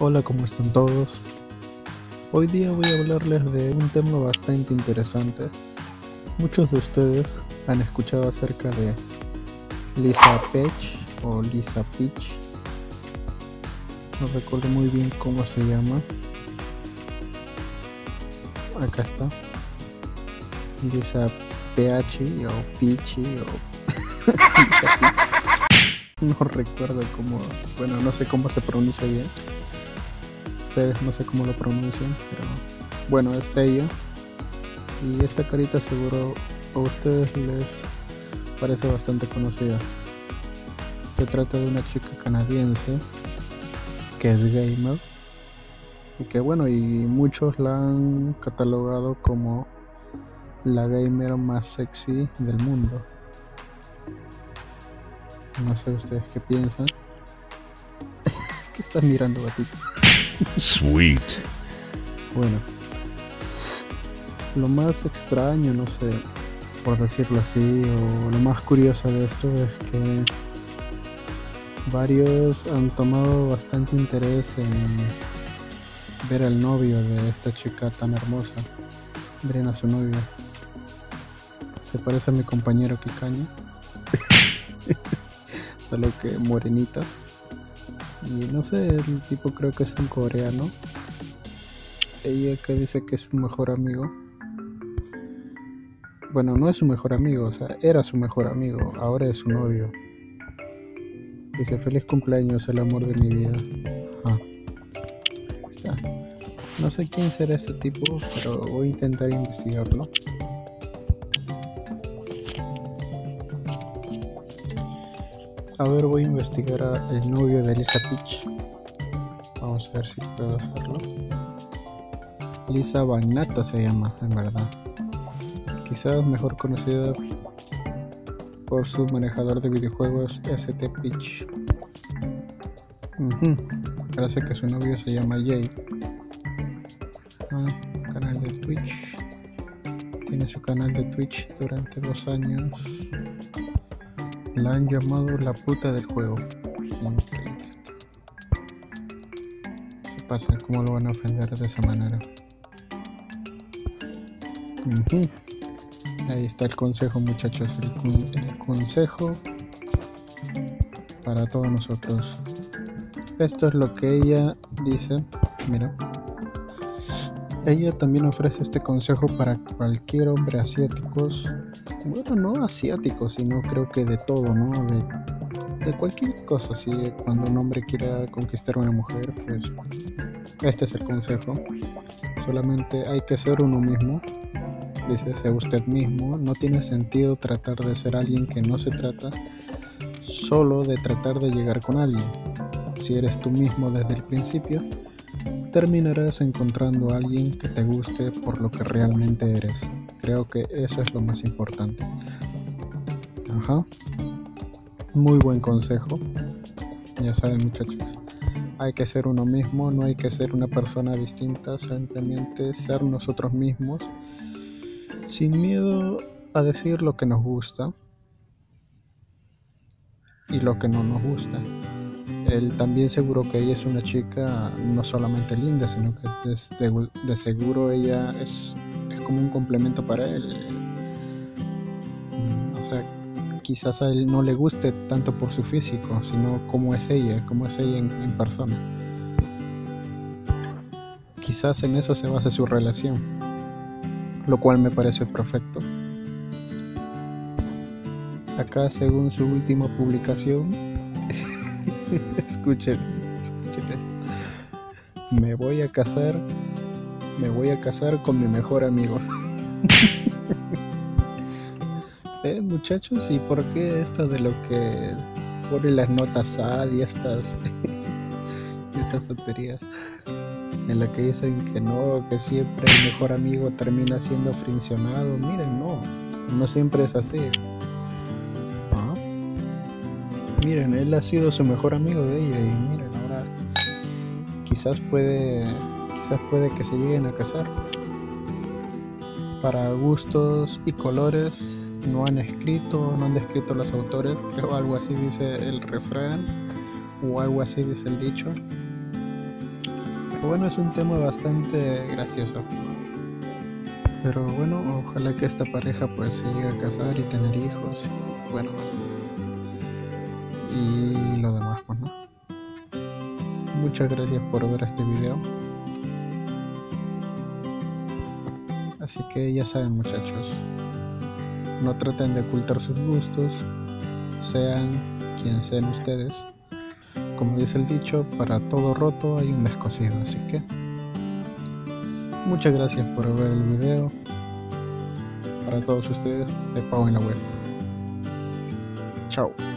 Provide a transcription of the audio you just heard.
Hola, ¿cómo están todos? Hoy día voy a hablarles de un tema bastante interesante. Muchos de ustedes han escuchado acerca de Lisa Peach o Lisa Peach. No recuerdo muy bien cómo se llama. Acá está. Lisa Peachi o Peachy o Lisa Peach. No recuerdo cómo, bueno, no sé cómo se pronuncia bien. Ustedes no sé cómo lo pronuncian, pero bueno, es ella. Y esta carita seguro a ustedes les parece bastante conocida. Se trata de una chica canadiense que es gamer y que bueno, y muchos la han catalogado como la gamer más sexy del mundo. No sé ustedes qué piensan. ¿Qué estás mirando, gatito? Sweet. Bueno, lo más extraño, no sé, por decirlo así, o lo más curioso de esto es que varios han tomado bastante interés en ver al novio de esta chica tan hermosa. Miren a su novio. Se parece a mi compañero Kikaña. Solo que morenita. Y no sé, el tipo creo que es un coreano. Ella que dice que es su mejor amigo. Bueno, no es su mejor amigo, o sea, era su mejor amigo, ahora es su novio. Dice feliz cumpleaños, el amor de mi vida. Ah, ahí está. No sé quién será ese tipo, pero voy a intentar investigarlo. A ver, voy a investigar al novio de Lisa Peach. Vamos a ver si puedo hacerlo. Lisa Bagnata se llama, en verdad. Quizás mejor conocida por su manejador de videojuegos ST Peach. Parece que su novio se llama Jay. Canal de Twitch. Tiene su canal de Twitch durante 2 años. La han llamado la puta del juego. Increíble esto. Se pasa, ¿cómo lo van a ofender de esa manera? Ahí está el consejo, muchachos. El consejo para todos nosotros. Esto es lo que ella dice. Mira. Ella también ofrece este consejo para cualquier hombre asiático. Bueno, no asiático, sino creo que de todo, ¿no? De cualquier cosa. Si cuando un hombre quiera conquistar a una mujer, pues este es el consejo. Solamente hay que ser uno mismo. Dice, sea usted mismo. No tiene sentido tratar de ser alguien que no se trata solo de tratar de llegar con alguien. Si eres tú mismo desde el principio, terminarás encontrando a alguien que te guste por lo que realmente eres. Creo que eso es lo más importante. Ajá. Muy buen consejo. Ya saben, muchachos. Hay que ser uno mismo, no hay que ser una persona distinta, simplemente ser nosotros mismos, sin miedo a decir lo que nos gusta y lo que no nos gusta. Él también seguro que ella es una chica no solamente linda, sino que de seguro ella es como un complemento para él. O sea, quizás a él no le guste tanto por su físico, sino cómo es ella en persona. Quizás en eso se basa su relación, lo cual me parece perfecto. Acá, según su última publicación, escuchen esto. Me voy a casar con mi mejor amigo. Muchachos, ¿y por qué esto de lo que pone las notas sad y estas tonterías en la que dicen que no, que siempre el mejor amigo termina siendo friccionado? Miren, no siempre es así. Miren, él ha sido su mejor amigo de ella y miren, ahora quizás puede que se lleguen a casar. Para gustos y colores no han descrito los autores, creo algo así dice el refrán o algo así dice el dicho. Bueno, es un tema bastante gracioso. Pero bueno, ojalá que esta pareja pues se llegue a casar y tener hijos. Bueno, y lo demás, pues, ¿no? Muchas gracias por ver este video. Así que ya saben, muchachos, no traten de ocultar sus gustos, sean quien sean ustedes. Como dice el dicho, para todo roto hay un descosido, así que muchas gracias por ver el video. Para todos ustedes, de Pau en la web. Chao.